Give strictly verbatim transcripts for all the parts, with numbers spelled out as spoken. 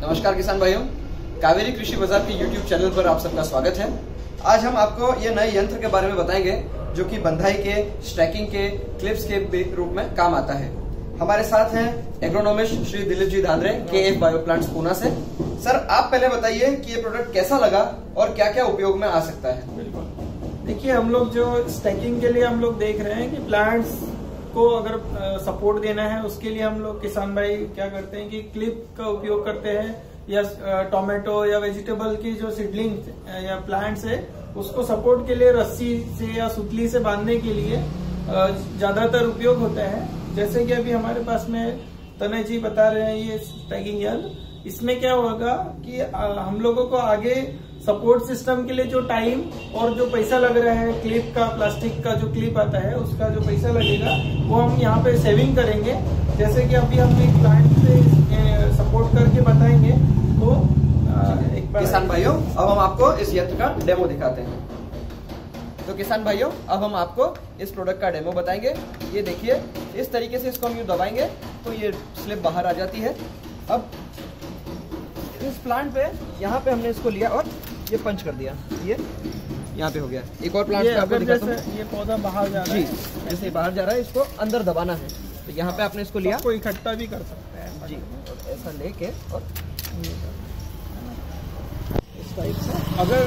नमस्कार किसान भाइयों, कावेरी कृषि बाजार के यूट्यूब चैनल पर आप सबका स्वागत है। आज हम आपको ये नए यंत्र के बारे में बताएंगे जो कि बंधाई के, स्टैकिंग के, क्लिप्स के रूप में काम आता है। हमारे साथ हैं agronomist Shri Dilip ji Dhandre K F bio plants Poona से। सर, आप पहले बताइए कि ये प्रोडक्ट कैसा लगा और क्या क्या उपयोग में आ सकता है। बिल्कुल, देखिए हम लोग जो स्टैकिंग के लिए हम लोग देख रहे हैं कि प्लांट्स को अगर सपोर्ट देना है, उसके लिए हम लोग किसान भाई क्या करते हैं कि क्लिप का उपयोग करते हैं, या टोमेटो या वेजिटेबल की जो सीडलिंग या प्लांट्स है उसको सपोर्ट के लिए रस्सी से या सुतली से बांधने के लिए ज्यादातर उपयोग होता है। जैसे कि अभी हमारे पास में तनय जी बता रहे हैं ये स्टैकिंग यंत्र, इसमें क्या होगा कि हम लोगों को आगे सपोर्ट सिस्टम के लिए जो टाइम और जो पैसा लग रहा है, क्लिप का, प्लास्टिक का जो क्लिप आता है उसका जो पैसा लगेगा वो हम यहाँ पे सेविंग करेंगे। जैसे कि अभी हम एक क्लाइंट से सपोर्ट करके बताएंगे। तो एक बार किसान भाइयों, अब हम आपको इस यंत्र का डेमो दिखाते हैं। तो किसान भाइयों, अब हम आपको इस प्रोडक्ट का डेमो बताएंगे। ये देखिए, इस तरीके से इसको हम यूं दबाएंगे तो ये स्लिप बाहर आ जाती है। अब इस प्लांट पे यहाँ पे हमने इसको लिया और ये पंच कर दिया, ये यहाँ पे हो गया। एक और प्लांट पे आपको दिखाता हूं। ये पौधा बाहर जा रहा है, जी जैसे बाहर जा रहा है, इसको अंदर दबाना है। तो यहाँ पे आपने इसको लिया, कोई इकट्ठा भी कर सकते हैं जी, ऐसा लेके और इस टाइप से। अगर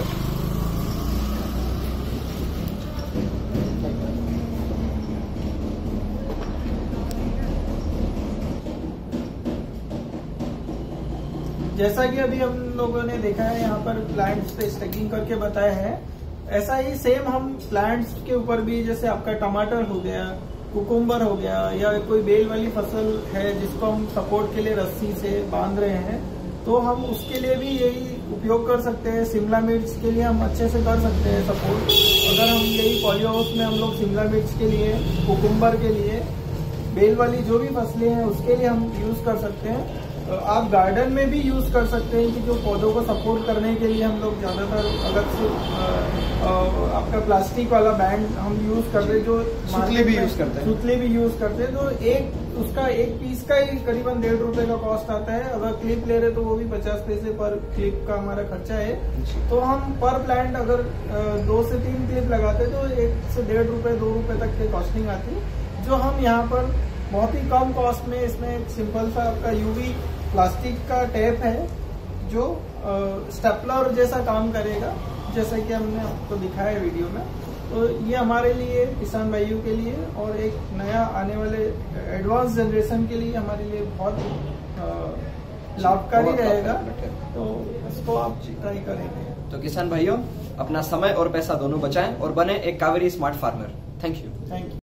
जैसा कि अभी हम लोगों ने देखा है यहाँ पर प्लांट्स पे स्टैकिंग करके बताया है, ऐसा ही सेम हम प्लांट्स के ऊपर भी, जैसे आपका टमाटर हो गया, कुकुम्बर हो गया, या कोई बेल वाली फसल है जिसको हम सपोर्ट के लिए रस्सी से बांध रहे हैं, तो हम उसके लिए भी यही उपयोग कर सकते हैं। शिमला मिर्च के लिए हम अच्छे से कर सकते हैं सपोर्ट। अगर हम यही पॉलीहाउस में हम लोग शिमला मिर्च के लिए, कुकुम्बर के लिए, बेल वाली जो भी फसलें हैं उसके लिए हम यूज कर सकते हैं। आप गार्डन में भी यूज कर सकते हैं कि जो पौधों को सपोर्ट करने के लिए हम लोग ज्यादातर अलग से आपका प्लास्टिक वाला बैंड हम यूज करते हैं, जो सुतली भी यूज करते हैं सुतली भी यूज करते हैं। तो एक उसका एक पीस का ही करीबन डेढ़ रुपए का कॉस्ट आता है। अगर क्लिप ले रहे तो वो भी पचास पैसे पर क्लिप का हमारा खर्चा है। तो हम पर प्लांट अगर दो से तीन क्लिप लगाते हैं तो एक से डेढ़ रुपए दो रुपए तक की कॉस्टिंग आती है, जो हम यहाँ पर बहुत ही कम कॉस्ट में, इसमें एक सिंपल सा आपका यूवी प्लास्टिक का टेप है जो स्टेपलर जैसा काम करेगा, जैसा कि हमने आपको दिखाया है वीडियो में। तो ये हमारे लिए, किसान भाइयों के लिए और एक नया आने वाले एडवांस जनरेशन के लिए हमारे लिए बहुत लाभकारी रहेगा। तो इसको आप ट्राई करेंगे। तो किसान भाइयों, अपना समय और पैसा दोनों बचाएं और बने एक Kaveri smart farmer. Thank you. Thank you.